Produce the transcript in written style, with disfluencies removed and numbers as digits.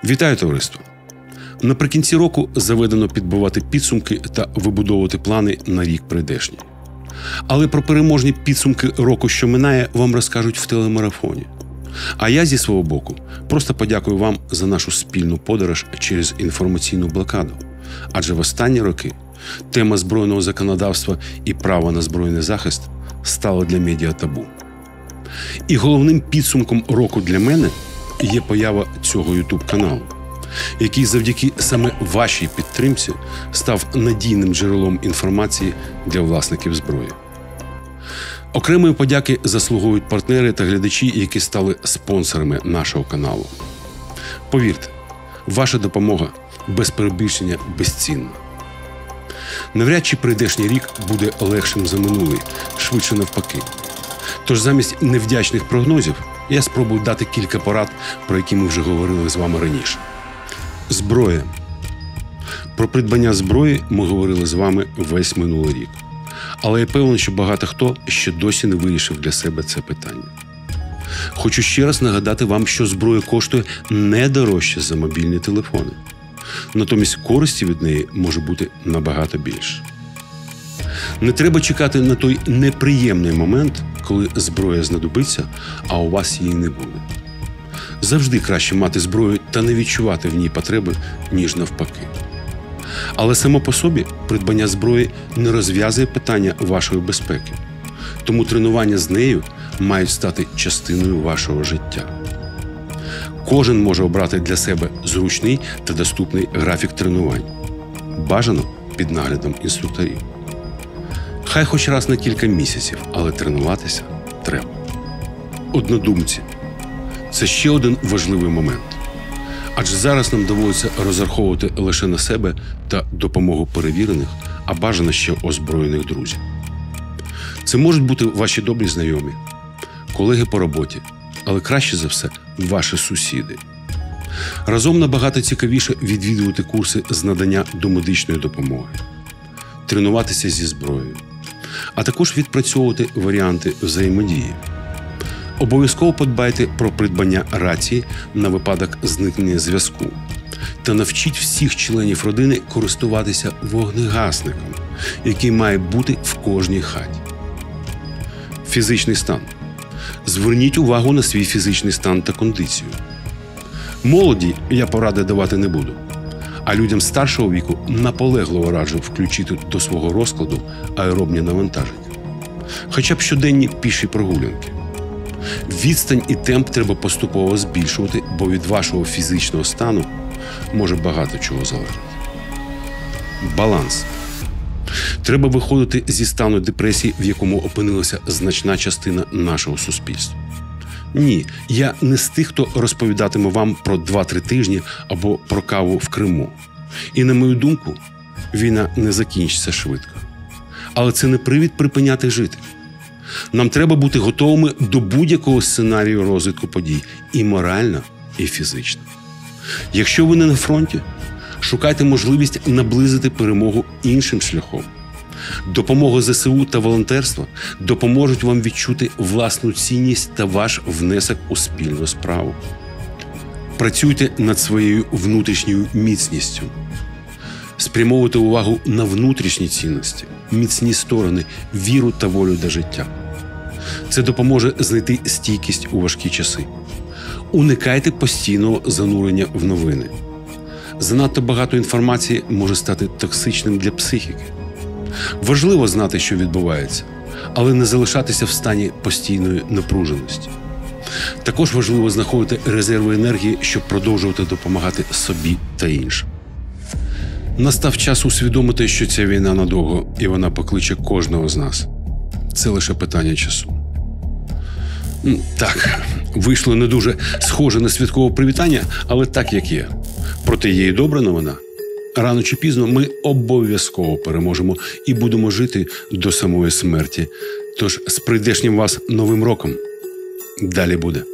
Вітаю, товариство! Наприкінці року заведено підбивати підсумки та вибудовувати плани на рік прийдешній. Але про переможні підсумки року, що минає, вам розкажуть в телемарафоні. А я зі свого боку просто подякую вам за нашу спільну подорож через інформаційну блокаду. Адже в останні роки тема збройного законодавства і права на збройний захист стала для медіа табу. І головним підсумком року для мене є поява цього YouTube-каналу, який завдяки саме вашій підтримці став надійним джерелом інформації для власників зброї. Окремої подяки заслуговують партнери та глядачі, які стали спонсорами нашого каналу. Повірте, ваша допомога без перебільшення безцінна. Навряд чи прийдешній рік буде легшим за минулий, швидше навпаки. Тож замість невдячних прогнозів я спробую дати кілька порад, про які ми вже говорили з вами раніше. Зброя. Про придбання зброї ми говорили з вами весь минулий рік. Але я певен, що багато хто ще досі не вирішив для себе це питання. Хочу ще раз нагадати вам, що зброя коштує не дорожче за мобільні телефони. Натомість користі від неї може бути набагато більше. Не треба чекати на той неприємний момент, коли зброя знадобиться, а у вас її не буде. Завжди краще мати зброю та не відчувати в ній потреби, ніж навпаки. Але само по собі придбання зброї не розв'язує питання вашої безпеки. Тому тренування з нею мають стати частиною вашого життя. Кожен може обрати для себе зручний та доступний графік тренувань. Бажано під наглядом інструкторів. Хай хоч раз на кілька місяців, але тренуватися треба. Однодумці. Це ще один важливий момент. Адже зараз нам доводиться розраховувати лише на себе та допомогу перевірених, а бажано ще озброєних друзів. Це можуть бути ваші добрі знайомі, колеги по роботі, але краще за все ваші сусіди. Разом набагато цікавіше відвідувати курси з надання домедичної допомоги, тренуватися зі зброєю, а також відпрацьовувати варіанти взаємодії. Обов'язково подбайте про придбання рації на випадок зникнення зв'язку та навчіть всіх членів родини користуватися вогнегасником, який має бути в кожній хаті. Фізичний стан. Зверніть увагу на свій фізичний стан та кондицію. Молоді я поради давати не буду, а людям старшого віку наполегливо раджу включити до свого розкладу аеробні навантаження. Хоча б щоденні піші прогулянки. Відстань і темп треба поступово збільшувати, бо від вашого фізичного стану може багато чого залежати. Баланс. Треба виходити зі стану депресії, в якому опинилася значна частина нашого суспільства. Ні, я не з тих, хто розповідатиме вам про 2-3 тижні або про каву в Криму. І, на мою думку, війна не закінчиться швидко. Але це не привід припиняти жити. Нам треба бути готовими до будь-якого сценарію розвитку подій і морально, і фізично. Якщо ви не на фронті, шукайте можливість наблизити перемогу іншим шляхом. Допомога ЗСУ та волонтерство допоможуть вам відчути власну цінність та ваш внесок у спільну справу. Працюйте над своєю внутрішньою міцністю. Спрямовуйте увагу на внутрішні цінності, міцні сторони, віру та волю до життя. Це допоможе знайти стійкість у важкі часи. Уникайте постійного занурення в новини. Занадто багато інформації може стати токсичним для психіки. Важливо знати, що відбувається, але не залишатися в стані постійної напруженості. Також важливо знаходити резерви енергії, щоб продовжувати допомагати собі та іншим. Настав час усвідомити, що ця війна надовго, і вона покличе кожного з нас. Це лише питання часу. Так, вийшло не дуже схоже на святкове привітання, але так, як є. Проте є і добра новина. Рано чи пізно ми обов'язково переможемо і будемо жити до самої смерті. Тож з прийдешнім вас Новим роком. Далі буде.